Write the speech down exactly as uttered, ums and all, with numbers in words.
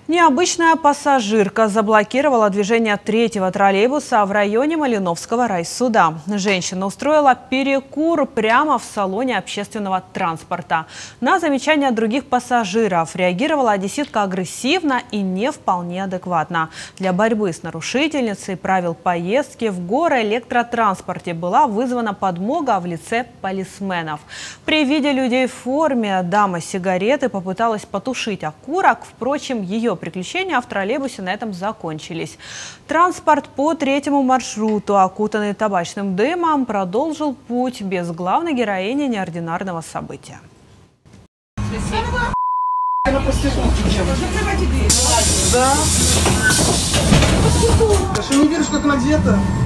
Необычная пассажирка заблокировала движение третьего троллейбуса в районе Малиновского райсуда. Женщина устроила перекур прямо в салоне общественного транспорта. На замечания других пассажиров реагировала одесситка агрессивно и не вполне адекватно. Для борьбы с нарушительницей правил поездки в гороэлектротранспорте была вызвана подмога в лице полисменов. При виде людей в форме дама сигареты попыталась потушить окурок. Впрочем, ее приключения в троллейбусе на этом закончились. Транспорт по третьему маршруту, окутанный табачным дымом, продолжил путь без главной героини неординарного события. Да. Я что, не веришь, как она где-то?